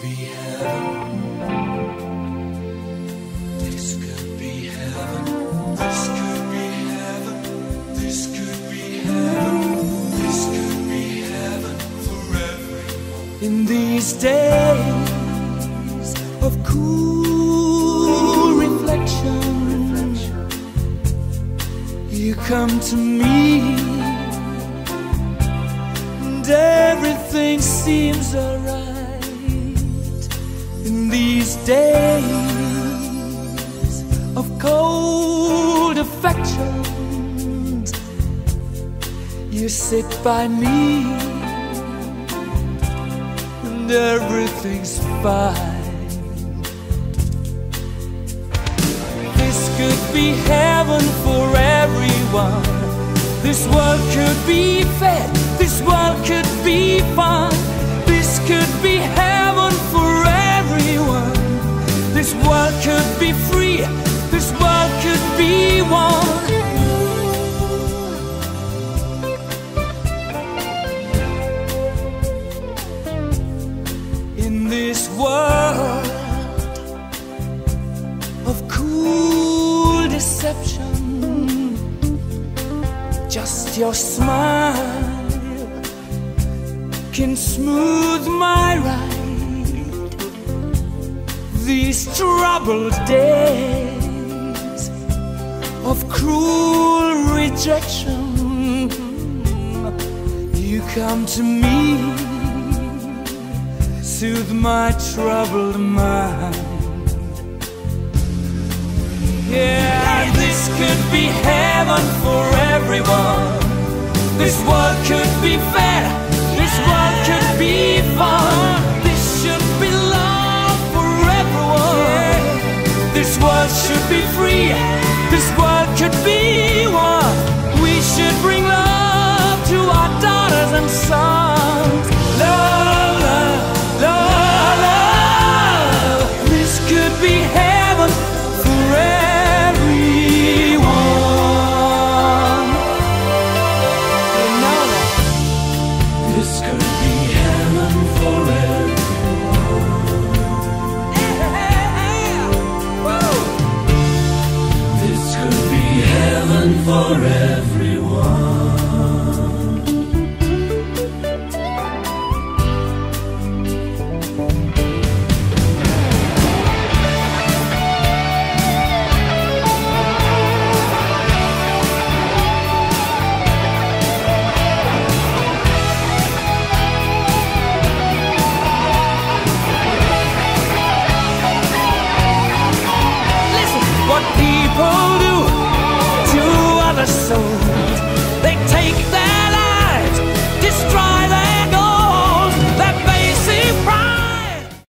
be heaven. This could be heaven. This could be heaven. This could be heaven. This could be heaven for everyone. In these days of cool reflection, you come to me, and everything seems alright. In these days of cold affections, you sit by me, and everything's fine. This could be heaven for everyone. This world could be fed. This world could be fun. This could be heaven for everyone. This world could be free. This world could be one. In this world of cool deception, just your smile can smooth my ride. These troubled days of cruel rejection, you come to me, soothe my troubled mind. Yeah, this could be heaven for everyone. This world could be fair. This world could be fun. This should be love for everyone. This world should be free. This world could be one. We should bring love to our daughters and sons. Love, love, love, love. This could be heaven for everyone. You know that. This could be heaven for everyone. Yeah. Woo. This could be heaven for everyone.